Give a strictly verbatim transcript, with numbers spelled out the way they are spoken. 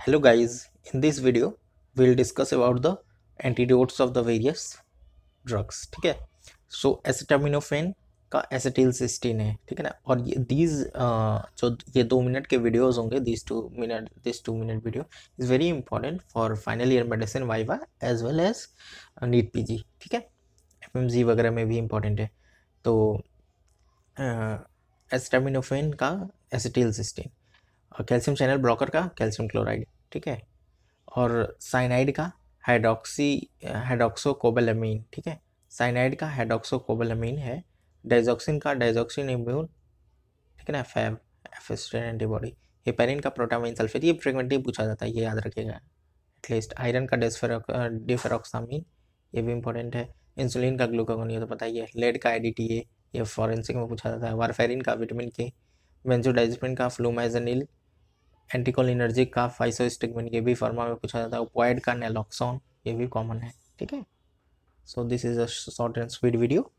Hello guys, in this video we'll discuss about the antidotes of the various drugs. ठीक है. So acetaminophen का acetylcysteine है, ठीक है ना. और ये दीज जो ये दो मिनट के वीडियोस होंगे, this two minute this two minute video is very important for final year medicine viva as well as NEET PG. ठीक है, एफएमजी वगैरह में भी इंपॉर्टेंट है. तो एसिटामिनोफेन का acetylcysteine, calcium channel blocker का कैल्शियम क्लोराइड, ठीक है. और साइनाइड का हाइड्रोक्सी हाइड्रोक्सोकोबालामीन, ठीक है. साइनाइड का हाइड्रोक्सोकोबालामीन है. डाइजॉक्सिन का डाइजॉक्सिन इम्यून, ठीक है ना. फैब एफेस्टिन एंटीबॉडी. हेपेरिन का प्रोटामाइन सल्फेट. ये फ्रीक्वेंटली पूछा जाता है, ये याद रखिएगा एटलीस्ट. आयरन का डिफेरोक्सामीन, ये भी इंपॉर्टेंट है. इंसुलिन का ग्लूकागोन, ये तो पता ही है. लेड का आईडीटीए, ये फॉरेंसिक में पूछा जाता है. वारफेरिन का विटामिन के. बेंजोडाइजेपिन का फ्लूमाइजनिल. एंटीकोलिनर्जिक का फाइसोस्टिगमिन, ये भी फार्मा में पूछा जाता है. ओपॉइड का नेलोक्सोन, ये भी कॉमन है. ठीक है. So this is a short and sweet video.